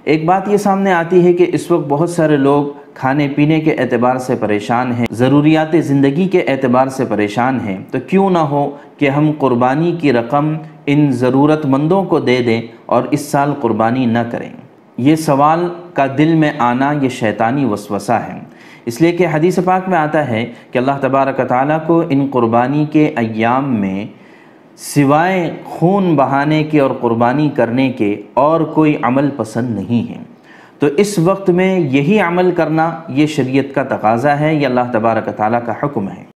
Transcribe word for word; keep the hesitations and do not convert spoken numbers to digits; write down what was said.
एक बात ये सामने आती है कि इस वक्त बहुत सारे लोग खाने पीने के एतबार से परेशान हैं, ज़रूरियात ज़िंदगी के एतबार से परेशान हैं, तो क्यों ना हो कि हम क़ुरबानी की रकम इन ज़रूरतमंदों को दे दें और इस साल क़ुरबानी न करें। ये सवाल का दिल में आना ये शैतानी वसवसा है, इसलिए कि हदीस पाक में आता है कि अल्लाह तबारक व तआला को इन क़ुरबानी के अय्याम में सिवाय खून बहाने के और क़ुरबानी करने के और कोई अमल पसंद नहीं है। तो इस वक्त में यही अमल करना ये शरीयत का तकाज़ा है, ये अल्लाह तबारक व तआला का हुक्म है।